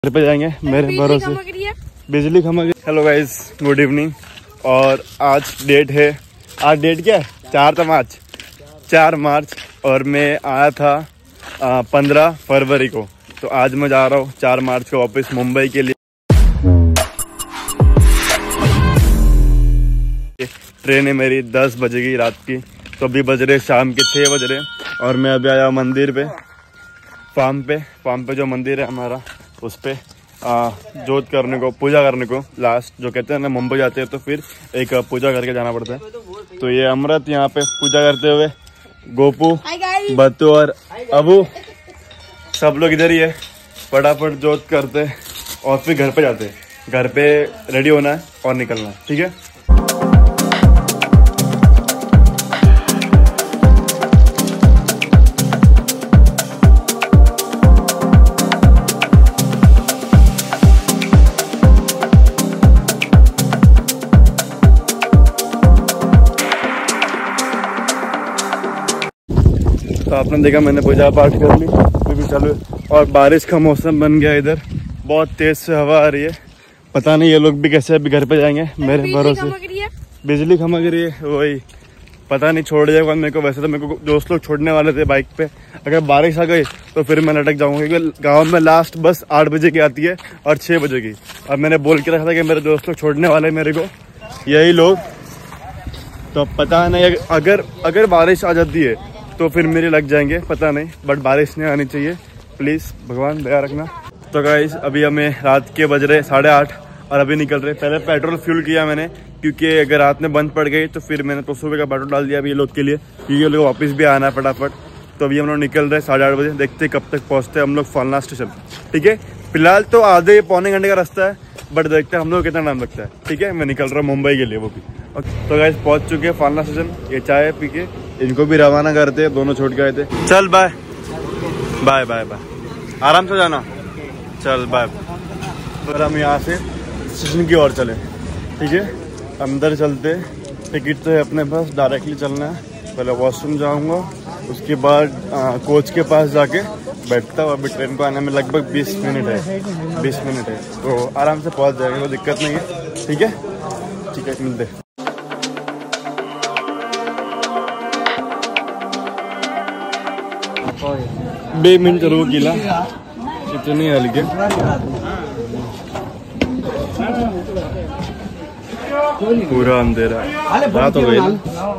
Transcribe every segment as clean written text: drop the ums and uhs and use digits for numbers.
घर पे जाएंगे मेरे भरोसे। बिजली खमक गई। Hello guys, good evening. और आज डेट है, आज डेट क्या है? 4 मार्च और मैं आया था 15 फरवरी को। तो आज मैं जा रहा हूँ 4 मार्च को वापस मुंबई के लिए। ट्रेन है मेरी 10 बजे की रात की, तो अभी बज रहे शाम के 6 बज रहे। और मैं अभी आया मंदिर पे, फार्म पे जो मंदिर है हमारा, उस पे जोत करने को, पूजा करने को। लास्ट जो कहते हैं ना, मुंबई जाते हैं तो फिर एक पूजा करके जाना पड़ता है। तो ये अमृत यहाँ पे पूजा करते हुए, गोपू, बत्तू और अबू सब लोग इधर ही है। फटाफट जोत करते और फिर घर पे जाते हैं। घर पे रेडी होना है और निकलना है, ठीक है। तो आपने देखा मैंने पूजा पाठ कर ली, फिर भी चालू है। और बारिश का मौसम बन गया, इधर बहुत तेज से हवा आ रही है। पता नहीं ये लोग भी कैसे अभी घर पे जाएंगे मेरे भरोसे। बिजली खमक रही है, वही पता नहीं छोड़ जाएगा मेरे को। वैसे तो मेरे को दोस्त लोग छोड़ने वाले थे बाइक पे। अगर बारिश आ गई तो फिर मैं लटक जाऊंगा, क्योंकि गाँव में लास्ट बस 8 बजे की आती है और 6 बजे की। और मैंने बोल के रखा था कि मेरे दोस्त लोग छोड़ने वाले मेरे को, यही लोग। तो पता नहीं अगर बारिश आ जाती है तो फिर मेरे लग जाएंगे, पता नहीं। बट बारिश नहीं आनी चाहिए, प्लीज़ भगवान दया रखना। तो गाइस अभी हमें रात के बज रहे 8:30 और अभी निकल रहे। पहले पेट्रोल फ्यूल किया मैंने, क्योंकि अगर रात में बंद पड़ गई तो फिर मैंने 200 रुपये का पेट्रोल डाल दिया अभी ये लोग के लिए, क्योंकि ये लोग वापस भी आना है फटाफट। तो अभी हम लोग निकल रहे 8:30 बजे। देखते कब तक पहुँचते हैं हम लोग फालना स्टेशन, ठीक है। फिलहाल तो आधे पौने घंटे का रास्ता है, बट देखते हैं हम लोग कितना टाइम लगता है, ठीक है। मैं निकल रहा हूँ मुंबई के लिए, वो भी। तो गाइस पहुँच चुके हैं फालना स्टेशन। ये चाय पी के इनको भी रवाना करते हैं, दोनों छोड़ के आए थे। चल बाय बाय बाय बाय, आराम से जाना, चल बाय। फिर हम यहाँ से स्टेशन की ओर चले, ठीक है। अंदर चलते, टिकट तो है अपने पास, डायरेक्टली चलना है। पहले वॉशरूम जाऊँगा, उसके बाद कोच के पास जाके बैठता हूँ। अभी ट्रेन को आने में लगभग 20 मिनट है, तो आराम से पहुँच जाएगा, कोई दिक्कत नहीं है, ठीक है। ठीक है, मिलते। 2 मिनट रो गिला इतनी हल्के। पूरा अंधेरा, रात हो गई ना।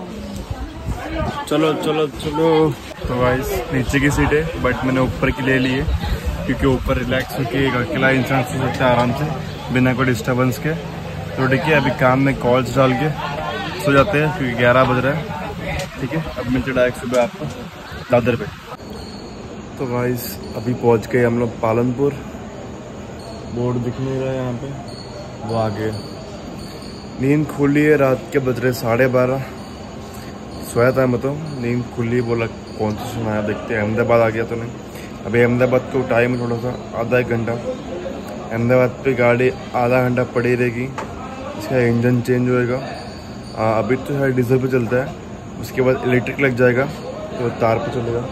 चलो चलो चलो। तो गाइस नीचे की सीट है, बट मैंने ऊपर की ले ली है, क्योंकि ऊपर रिलैक्स होकर एक अकेला इंसान सो सकता है आराम से, बिना कोई डिस्टर्बेंस के। तो ठीक है, अभी काम में कॉल्स डाल के सो जाते हैं, क्योंकि 11 बज रहा है, ठीक है। अब मिलते डायरेक्ट सुबह आपको दादर पे। तो गाइस अभी पहुंच गए हम लोग पालनपुर। बोर्ड दिख नहीं रहा है यहाँ पे, वो आगे। नींद खुली है, रात के बज रहे 12:30। सोया था मैं तो, नींद खुली, बोला कौन सा सुनाया, देखते हैं। अहमदाबाद आ गया तो नहीं, अभी अहमदाबाद को टाइम थोड़ा सा आधा 1 घंटा। अहमदाबाद पे गाड़ी आधा घंटा पड़ी रहेगी, इसका इंजन चेंज होएगा। अभी तो है डीजल पे चलता है, उसके बाद इलेक्ट्रिक लग जाएगा तो तार पे चलेगा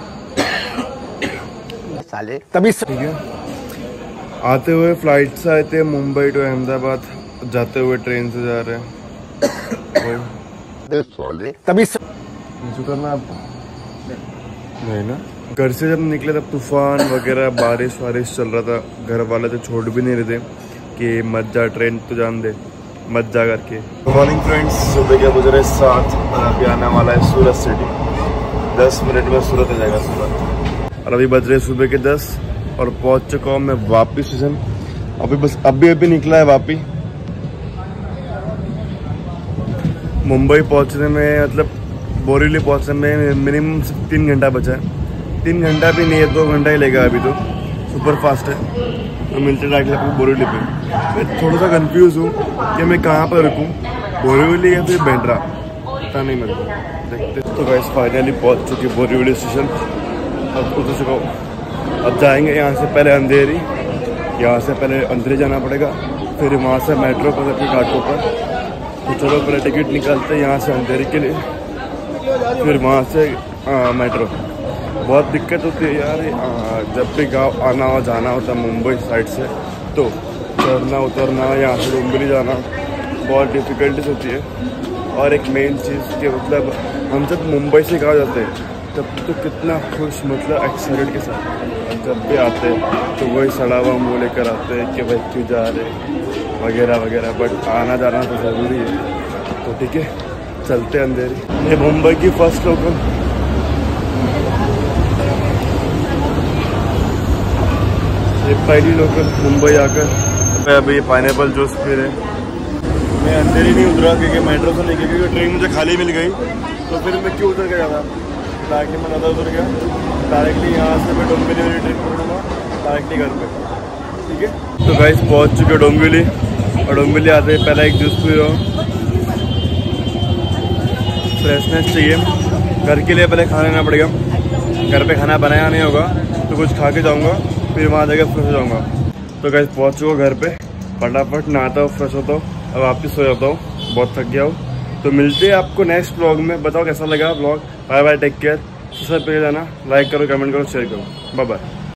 साले तभी, ठीक है। आते हुए फ्लाइट से आए थे मुंबई टू अहमदाबाद, जाते हुए ट्रेन से जा रहे हैं। तभी करना आपको नहीं ना। घर से जब निकले तब तूफान वगैरह, बारिश चल रहा था। घर वाले तो छोड़ भी नहीं रहे थे कि मत जा, ट्रेन तो जान दे, मत जा करके। गुड मॉर्निंग फ्रेंड्स, सुबह के बज रहे 7 और अभी आने वाला है सूरत सिटी। 10 मिनट में सूरत आ जाएगा सूरत। और अभी बज रहे सुबह के 10 और पहुंच चुका हूँ मैं वापी स्टेशन। अभी निकला है वापी। मुंबई पहुंचने में, मतलब बोरीवली पहुंचने में मिनिमम 3 घंटा बचा है। 3 घंटा भी नहीं है, 2 घंटा ही लेगा अभी तो, सुपर फास्ट है। तो मिलते डायरेक्टली आपको बोरीवली पे। मैं थोड़ा सा कंफ्यूज हूँ कि मैं कहाँ पर रुकूँ, बोरीवली या फिर बेंड्रा, पता नहीं मेरे को, देखते। तो गाइस फाइनली पहुँच चुकी बोरीवली स्टेशन। अब उतर चुका हूँ। अब जाएंगे यहाँ से पहले अंधेरी, यहाँ से पहले अंधेरी जाना पड़ेगा, फिर वहाँ से मेट्रो पकड़ के घाटों पर। तो चलो पहले टिकट निकालते हैं यहाँ से अंधेरी के लिए, फिर वहाँ से मेट्रो। बहुत दिक्कत होती है यार। जब भी गांव आना और जाना होता है मुंबई साइड से, तो चढ़ना उतरना, यहाँ से डोंबिवली जाना बहुत डिफ़िकल्टीज होती है। और एक मेन चीज़ कि मतलब हम जब मुंबई से गाँव जाते हैं तब तो कितना खुश, मतलब एक्साइटेड के साथ, और जब भी आते तो वही सड़ा हुआ मुँह लेकर आते हैं कि भाई क्यों जा रहे वगैरह वगैरह। बट आना जाना तो ज़रूरी है, तो ठीक है चलते अंधेरी। ये मुंबई की फर्स्ट लोकल, ये पहली लोकल मुंबई आकर मैं अभी पाइनएप्पल जूस पी रहे। मैं अंधेरी नहीं उतरा क्योंकि मेट्रो से नहीं गया, क्योंकि ट्रेन मुझे खाली मिल गई, तो फिर मैं क्यों उतर गया था, ताकि मैं ज़्यादा उतर गया डायरेक्टली यहाँ से मैं डोंबिवली वाली ट्रेन पकड़ूँगा डायरेक्टली घर पे, ठीक है। तो गाइस पहुँच चुके डोंबिवली, और डोंबिवली आते ही पहला एक जूस पी रहा हूँ। फ्रेशनेस चाहिए, घर के लिए पहले खाना लेना पड़ेगा, घर पे खाना बनाया नहीं होगा तो कुछ खा के जाऊँगा, फिर वहाँ जाकर फ्रेश हो जाऊँगा। तो गाइस पहुँच चुका घर पे, फटाफट नहाता हूँ, फ्रेश होता हूँ, अब वापस सो जाता हूँ, बहुत थक गया हूँ। तो मिलते हैं आपको नेक्स्ट व्लॉग में, बताओ कैसा लगा vlog. Bye bye, take care, subscribe करके जाना, लाइक करो, कमेंट करो, शेयर करो, बाय बाय।